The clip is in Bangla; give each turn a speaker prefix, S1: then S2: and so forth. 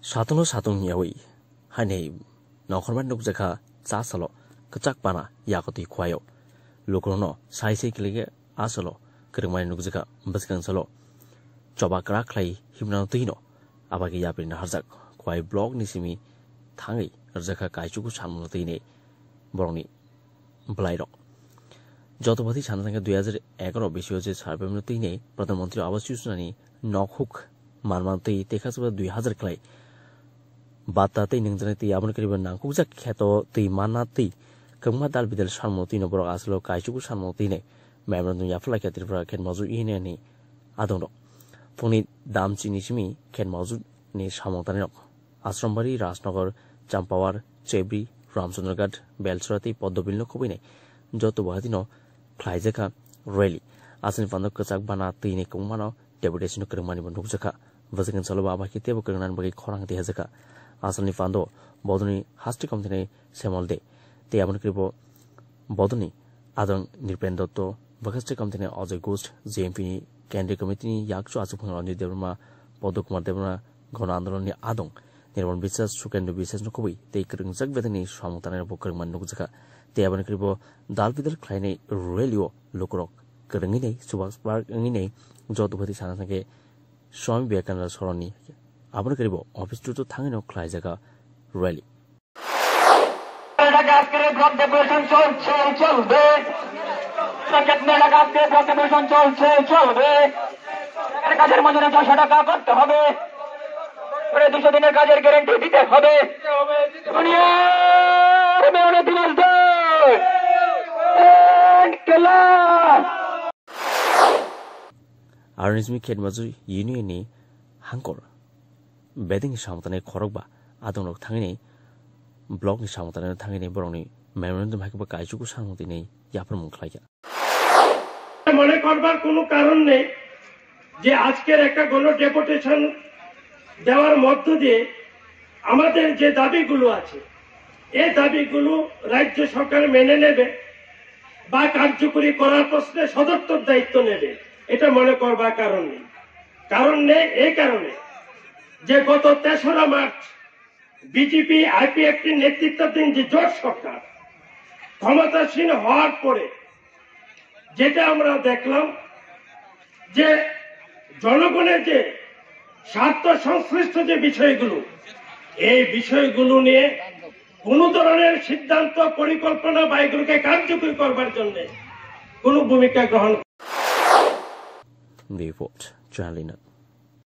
S1: Satuno satung yawi, Hane, Nokorman Nukzaka, Sasalo, Kachakpana, Yakoti Kwayo, Lokono, Saisi Kilige, Asolo, Kerman Nukzaka, Bwskang choba krak lai himnantino abagi yapin harzak kwai blog nisimi thangi harzaka kaichuku samnotine boroni blairok যতবাদী সানাঙ্গে 2011 বিশ্বজে সার্বভৌমত্বনে প্রধানমন্ত্রী আবাস যোজনানি নকহুক মানমান্তি তেখাসবা 2000 ক্লাই বাতাতে নিংজনাতি আবন করিবা নাকুজা খ্যাত তৈ মানাতি কংমা দাল বিদল সারমতিনো বড় আসলো কাইচুকু সারমতিনে মেমরন ইয়াফলা খ্যাতিরফরা খেন মজু ইনেনি আদং ফনি দামচিনিসিমি খেন মজু নি সামতানিনক আশ্রমবাড়ি রাজনগর চাম্পাওয়ার চেবরি রামচন্দ্রঘাট বেলসরাতি পদ্মবিলন কবিনে যত বহাদিনো khwlaijaka rally asin fando kachak bana tine kongmano deputation kermani bondukjaka bwskang chaloba abaki tebo kernan bagi khorang de hajaka asani fando bodoni hasti komtene semolde te amon kribo bodoni adon nirpendotto bakasti komtene ajay ghost jmp ni কেন্দ্রীয় কমিটি yakcho asupang ranjit debrma পদকুমার দেবনা গণ আন্দোলননি আদং নির্মল বিশ্বাস সুকেন্দ্র বিশ্বাস নকবি তে kerungjak bedani samutaner bokerman nukjaka te abon kribo dalbidal khwlainai rally lokorok kerengini subas park ngini jotobati sanasake swami vivekananda soroni abon kribo office to thangino khwlaijaka rally
S2: লাগাতে ব্লক ডেপুটেশন চলবে প্রজেক্ট মে লাগাতে ব্লক ডেপুটেশন চলবে এর কাজের মজুরি 600 টাকা করতে হবে পরে 200 দিনের কাজের গ্যারান্টি দিতে হবে দুনিয়ার মেয়নে দিনাস দে কেলা
S1: আরনিজমি খেদমাজু ইউনিয়ননি হাঙ্কর বেদিং সামতানে খরকবা আদংরক থাঙিনি block ni samutane thangini boroni memorandum hakiba kaichuku samoti nei yapar mungkhlaika
S3: মনে করবার কোনো কারণ নেই যে আজকের একটা গণ ডেপুটেশন দেওয়ার মধ্য দিয়ে আমাদের যে দাবিগুলো আছে এই দাবিগুলো রাজ্য সরকার মেনে নেবে বা কার্যকরী করার প্রশ্নে সদর্থক দায়িত্ব নেবে এটা মনে করবার কারণ নেই এই কারণে যে গত 3রা মার্চ বিজেপি আইপিএফটি নেতৃত্বাধীন যে জোট সরকার ক্ষমতাসীন হওয়ার পরে যেটা আমরা দেখলাম যে জনগণের যে স্বার্থ সংশ্লিষ্ট যে বিষয়গুলো এই বিষয়গুলো নিয়ে কোন ধরনের সিদ্ধান্ত পরিকল্পনা বা এগুলোকে কার্যকরী করবার জন্য কোনো ভূমিকা গ্রহণ
S1: রিপোর্ট জালিনাত